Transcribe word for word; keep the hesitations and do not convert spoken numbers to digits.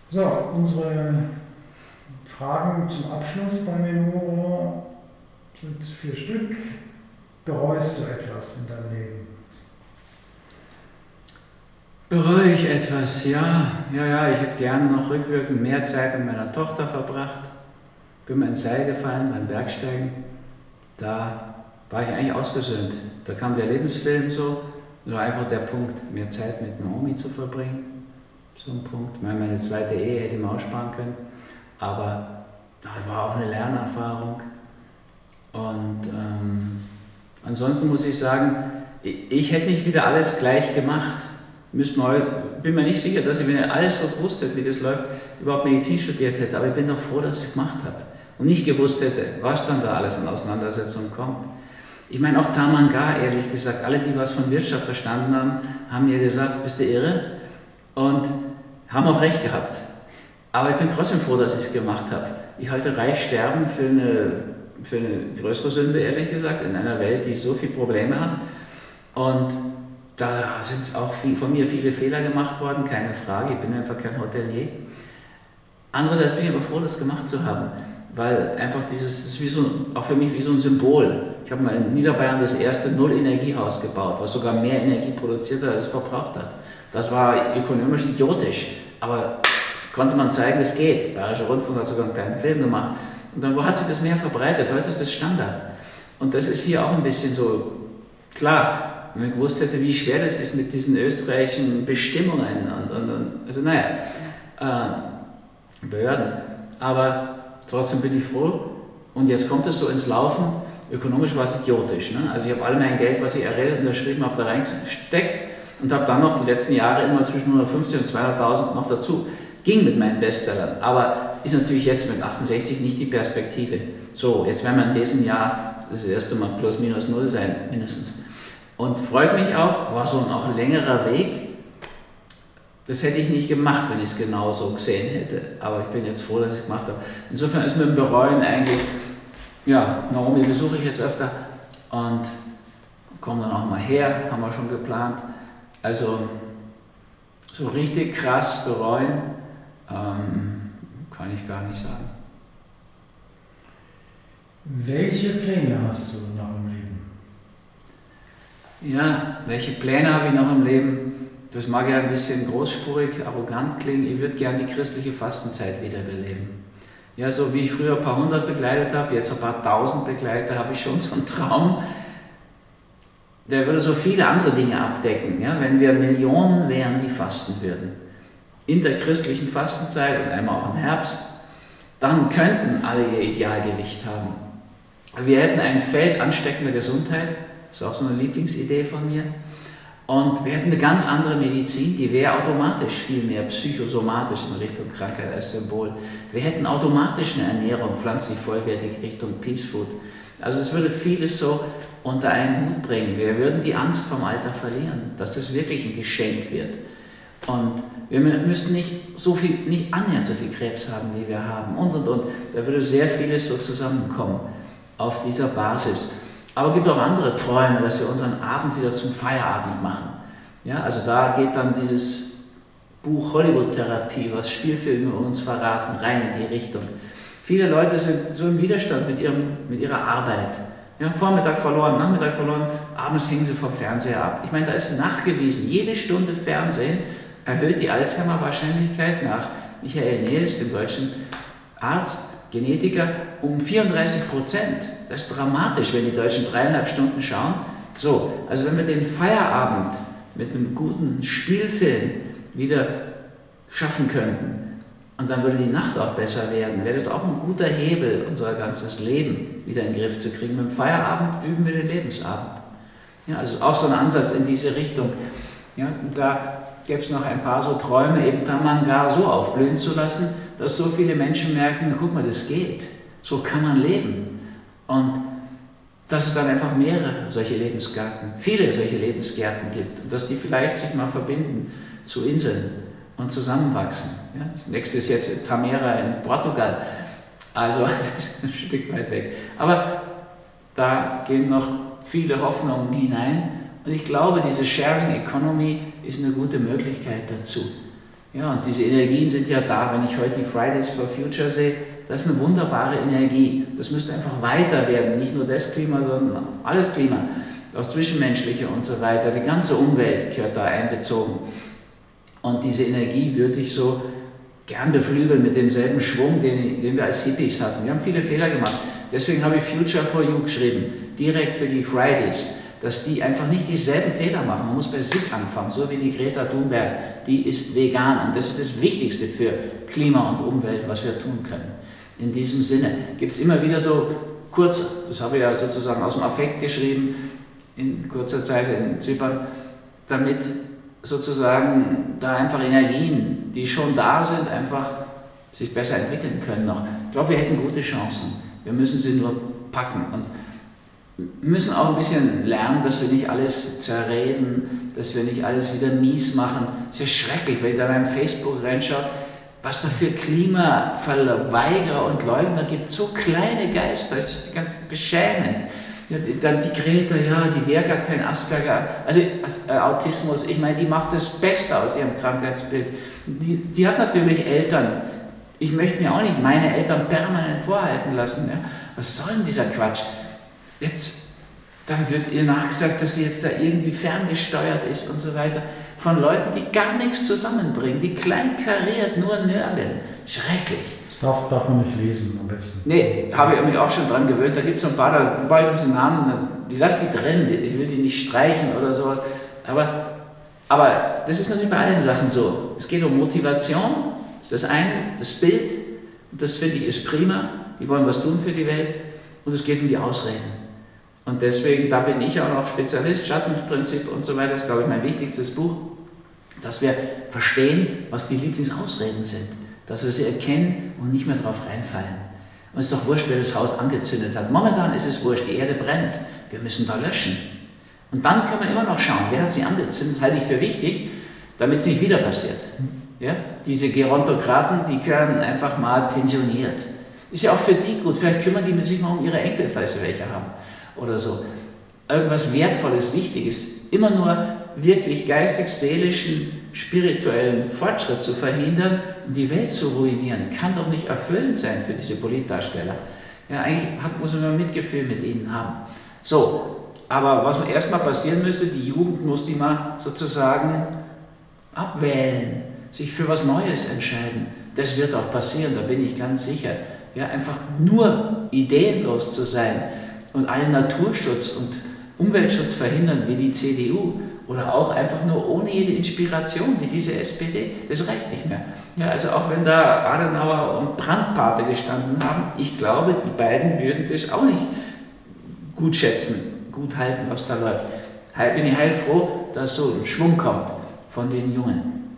So, unsere Fragen zum Abschluss bei Menuro sind vier Stück. Bereust du etwas in deinem Leben? Bereue ich etwas? Ja, ja, ja, ich hätte gerne noch rückwirkend mehr Zeit mit meiner Tochter verbracht. Bin mir ins Seil gefallen beim Bergsteigen. Da war ich eigentlich ausgesöhnt. Da kam der Lebensfilm so, so einfach der Punkt, mehr Zeit mit Naomi zu verbringen. So ein Punkt. Ich meine, meine zweite Ehe hätte ich mir aussparen können, aber das war auch eine Lernerfahrung. Und ähm, ansonsten muss ich sagen, ich, ich hätte nicht wieder alles gleich gemacht. Müsste mal, bin mir nicht sicher, dass ich, wenn ich alles so gewusst hätte, wie das läuft, überhaupt Medizin studiert hätte. Aber ich bin doch froh, dass ich es gemacht habe und nicht gewusst hätte, was dann da alles an Auseinandersetzungen kommt. Ich meine, auch Tamanga, ehrlich gesagt, alle, die was von Wirtschaft verstanden haben, haben mir gesagt, bist du irre? Und haben auch recht gehabt. Aber ich bin trotzdem froh, dass ich es gemacht habe. Ich halte reich sterben für eine, für eine größere Sünde, ehrlich gesagt, in einer Welt, die so viele Probleme hat. Und da sind auch viel, von mir viele Fehler gemacht worden, keine Frage. Ich bin einfach kein Hotelier. Andererseits bin ich aber froh, das gemacht zu haben, weil einfach dieses, das ist wie so, auch für mich wie so ein Symbol. Ich habe mal in Niederbayern das erste Null-Energiehaus gebaut, was sogar mehr Energie produziert hat, als es verbraucht hat. Das war ökonomisch idiotisch, aber konnte man zeigen, es geht. Bayerischer Rundfunk hat sogar einen kleinen Film gemacht. Und dann, wo hat sich das mehr verbreitet? Heute ist das Standard. Und das ist hier auch ein bisschen so, klar, wenn man gewusst hätte, wie schwer das ist mit diesen österreichischen Bestimmungen und, und, und also naja, äh, Behörden. Aber trotzdem bin ich froh. Und jetzt kommt es so ins Laufen. Ökonomisch war es idiotisch. Ne? Also ich habe all mein Geld, was ich erredet und unterschrieben habe, da reingesteckt und habe dann noch die letzten Jahre immer zwischen hundertfünfzig und zweihunderttausend noch dazu. Ging mit meinen Bestsellern, aber ist natürlich jetzt mit achtundsechzig nicht die Perspektive. So, jetzt werden wir in diesem Jahr das erste Mal plus minus null sein, mindestens. Und freut mich auch, war so ein auch ein längerer Weg. Das hätte ich nicht gemacht, wenn ich es genau so gesehen hätte. Aber ich bin jetzt froh, dass ich es gemacht habe. Insofern ist mit dem Bereuen eigentlich, ja, Naomi besuche ich jetzt öfter und komme dann auch mal her, haben wir schon geplant. Also so richtig krass bereuen ähm, kann ich gar nicht sagen. Welche Pläne hast du noch im Leben? Ja, welche Pläne habe ich noch im Leben? Das mag ja ein bisschen großspurig, arrogant klingen. Ich würde gerne die christliche Fastenzeit wiederbeleben. Ja, so wie ich früher ein paar hundert begleitet habe, jetzt ein paar tausend begleite, habe ich schon so einen Traum. Der würde so viele andere Dinge abdecken. Ja? Wenn wir Millionen wären, die fasten würden, in der christlichen Fastenzeit und einmal auch im Herbst, dann könnten alle ihr Idealgewicht haben. Wir hätten ein Feld ansteckender Gesundheit, das ist auch so eine Lieblingsidee von mir, und wir hätten eine ganz andere Medizin, die wäre automatisch viel mehr psychosomatisch in Richtung Krankheit als Symbol. Wir hätten automatisch eine Ernährung, pflanzlich vollwertig Richtung Peace Food. Also es würde vieles so unter einen Hut bringen. Wir würden die Angst vom Alter verlieren, dass das wirklich ein Geschenk wird. Und wir müssten nicht so viel, nicht annähernd so viel Krebs haben, wie wir haben und und und. Da würde sehr vieles so zusammenkommen auf dieser Basis. Aber es gibt auch andere Träume, dass wir unseren Abend wieder zum Feierabend machen. Ja, also da geht dann dieses Buch Hollywood-Therapie, was Spielfilme uns verraten, rein in die Richtung. Viele Leute sind so im Widerstand mit, ihrem, mit ihrer Arbeit. Ja, Vormittag verloren, Nachmittag verloren, abends hängen sie vom Fernseher ab. Ich meine, da ist nachgewiesen, jede Stunde Fernsehen erhöht die Alzheimer-Wahrscheinlichkeit nach Michael Nehls, dem deutschen Arzt, Genetiker, um vierunddreißig Prozent. Das ist dramatisch, wenn die Deutschen dreieinhalb Stunden schauen. So, also wenn wir den Feierabend mit einem guten Spielfilm wieder schaffen könnten und dann würde die Nacht auch besser werden, wäre das auch ein guter Hebel, unser ganzes Leben wieder in den Griff zu kriegen. Mit dem Feierabend üben wir den Lebensabend. Ja, also auch so ein Ansatz in diese Richtung. Ja, und da gäbe es noch ein paar so Träume, eben Tamanga so aufblühen zu lassen, dass so viele Menschen merken, na, guck mal, das geht, so kann man leben. Und dass es dann einfach mehrere solche Lebensgärten, viele solche Lebensgärten gibt und dass die vielleicht sich mal verbinden zu Inseln und zusammenwachsen. Ja, das nächste ist jetzt Tamera in Portugal, also das ist ein Stück weit weg. Aber da gehen noch viele Hoffnungen hinein und ich glaube, diese Sharing Economy ist eine gute Möglichkeit dazu. Ja, und diese Energien sind ja da, wenn ich heute die Fridays for Future sehe, das ist eine wunderbare Energie. Das müsste einfach weiter werden, nicht nur das Klima, sondern alles Klima, auch zwischenmenschliche und so weiter. Die ganze Umwelt gehört da einbezogen. Und diese Energie würde ich so gern beflügeln mit demselben Schwung, den, den wir als Hippies hatten. Wir haben viele Fehler gemacht. Deswegen habe ich Future for You geschrieben, direkt für die Fridays, dass die einfach nicht dieselben Fehler machen. Man muss bei sich anfangen, so wie die Greta Thunberg, die ist vegan und das ist das Wichtigste für Klima und Umwelt, was wir tun können. In diesem Sinne gibt es immer wieder so kurz, das habe ich ja sozusagen aus dem Affekt geschrieben, in kurzer Zeit in Zypern, damit sozusagen da einfach Energien, die schon da sind, einfach sich besser entwickeln können noch. Ich glaube, wir hätten gute Chancen. Wir müssen sie nur packen und müssen auch ein bisschen lernen, dass wir nicht alles zerreden, dass wir nicht alles wieder mies machen. Es ist ja schrecklich, wenn ich da in Facebook reinschaue, was da für Klimaverweigerer und Leugner gibt. So kleine Geister, das ist ganz beschämend. Ja, dann die Greta, ja, die wäre gar kein Asperger, also äh, Autismus, ich meine, die macht das Beste aus ihrem Krankheitsbild. Die, die hat natürlich Eltern. Ich möchte mir auch nicht meine Eltern permanent vorhalten lassen. Ja. Was soll denn dieser Quatsch? Jetzt, dann wird ihr nachgesagt, dass sie jetzt da irgendwie ferngesteuert ist und so weiter, von Leuten, die gar nichts zusammenbringen, die kleinkariert nur nörgeln. Schrecklich. Darf, darf man nicht lesen am besten. Nee, habe ich mich auch schon dran gewöhnt. Da gibt es so ein paar, da, wobei ich diesen Namen, ich lasse die drin, ich will die nicht streichen oder sowas. Aber, aber das ist natürlich bei allen Sachen so. Es geht um Motivation, das ist das eine, das Bild, und das finde ich ist prima, die wollen was tun für die Welt, und es geht um die Ausreden. Und deswegen, da bin ich auch noch Spezialist, Schattenprinzip und so weiter, das ist, glaube ich, mein wichtigstes Buch, dass wir verstehen, was die Lieblingsausreden sind. Dass wir sie erkennen und nicht mehr darauf reinfallen. Und es ist doch wurscht, wer das Haus angezündet hat. Momentan ist es wurscht, die Erde brennt. Wir müssen da löschen. Und dann können wir immer noch schauen, wer hat sie angezündet, halte ich für wichtig, damit es nicht wieder passiert. Ja? Diese Gerontokraten, die können einfach mal pensioniert. Ist ja auch für die gut, vielleicht kümmern die sich mal um ihre Enkel, falls sie welche haben. Oder so. Irgendwas Wertvolles, Wichtiges, immer nur wirklich geistig-seelischen, spirituellen Fortschritt zu verhindern und die Welt zu ruinieren, kann doch nicht erfüllend sein für diese Politdarsteller. Ja, eigentlich hat, muss man Mitgefühl mit ihnen haben. So, aber was erstmal passieren müsste, die Jugend muss die mal sozusagen abwählen, sich für was Neues entscheiden. Das wird auch passieren, da bin ich ganz sicher. Ja, einfach nur ideenlos zu sein und allen Naturschutz und Umweltschutz verhindern wie die C D U oder auch einfach nur ohne jede Inspiration wie diese S P D, das reicht nicht mehr. Ja, also auch wenn da Adenauer und Brandt Pate gestanden haben, ich glaube, die beiden würden das auch nicht gut schätzen, gut halten, was da läuft. Bin ich heilfroh, dass so ein Schwung kommt von den Jungen.